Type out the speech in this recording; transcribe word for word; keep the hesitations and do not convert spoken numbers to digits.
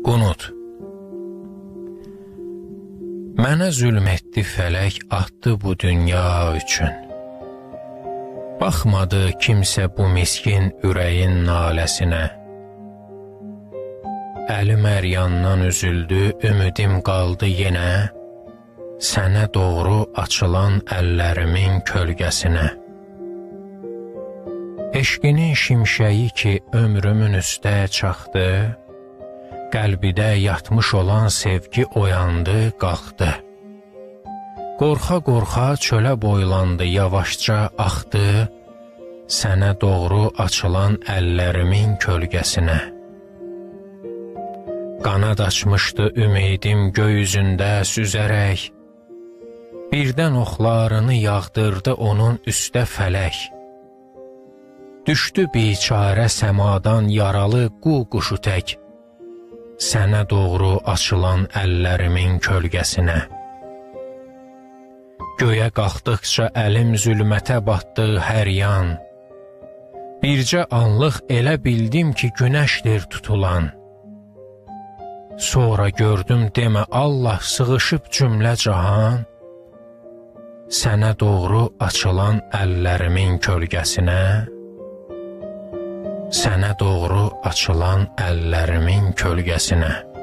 Qunut. Mənə zülm etdi fələk, atdı bu dünya üçün. Baxmadı kimsə bu miskin ürəyin naləsinə. Əlim əryandan üzüldü, ümidim qaldı yenə, sənə doğru açılan əllərimin kölgəsinə. Eşqinin şimşəyi ki ömrümün üstə çaxdı, qəlbidə yatmış olan sevgi oyandı, qalxdı. Qorxa-qorxa çölə boylandı, yavaşca axdı, sənə doğru açılan əllərimin kölgəsinə. Qanad açmışdı ümidim göy üzündə süzərək, birdən oxlarını yağdırdı onun üstə fələk. Düşdü biçarə səmadan yaralı qu quşu tək, sənə doğru açılan əllərimin kölgəsinə. Göyə qalxdıqca əlim zülmətə batdı hər yan, bircə anlıq elə bildim ki günəşdir tutulan. Sonra gördüm demə Allah sığışıb cümlə cahan, sənə doğru açılan əllərimin kölgəsinə, sənə doğru açılan əllərimin kölgəsinə.